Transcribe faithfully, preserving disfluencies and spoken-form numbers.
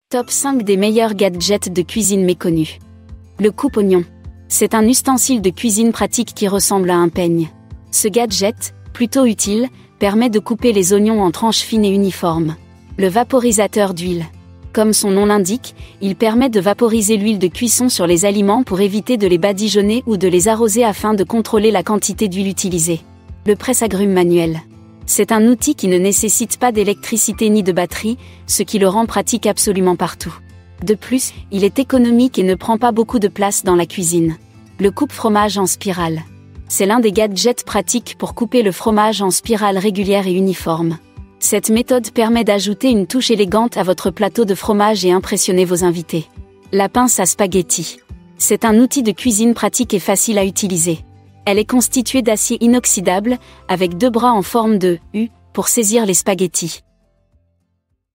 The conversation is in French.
Top cinq des meilleurs gadgets de cuisine méconnus. Le coupe-oignon. C'est un ustensile de cuisine pratique qui ressemble à un peigne. Ce gadget, plutôt utile, permet de couper les oignons en tranches fines et uniformes. Le vaporisateur d'huile. Comme son nom l'indique, il permet de vaporiser l'huile de cuisson sur les aliments pour éviter de les badigeonner ou de les arroser afin de contrôler la quantité d'huile utilisée. Le presse-agrumes manuel. C'est un outil qui ne nécessite pas d'électricité ni de batterie, ce qui le rend pratique absolument partout. De plus, il est économique et ne prend pas beaucoup de place dans la cuisine. Le coupe-fromage en spirale. C'est l'un des gadgets pratiques pour couper le fromage en spirale régulière et uniforme. Cette méthode permet d'ajouter une touche élégante à votre plateau de fromage et impressionner vos invités. La pince à spaghetti. C'est un outil de cuisine pratique et facile à utiliser. Elle est constituée d'acier inoxydable, avec deux bras en forme de U, pour saisir les spaghettis.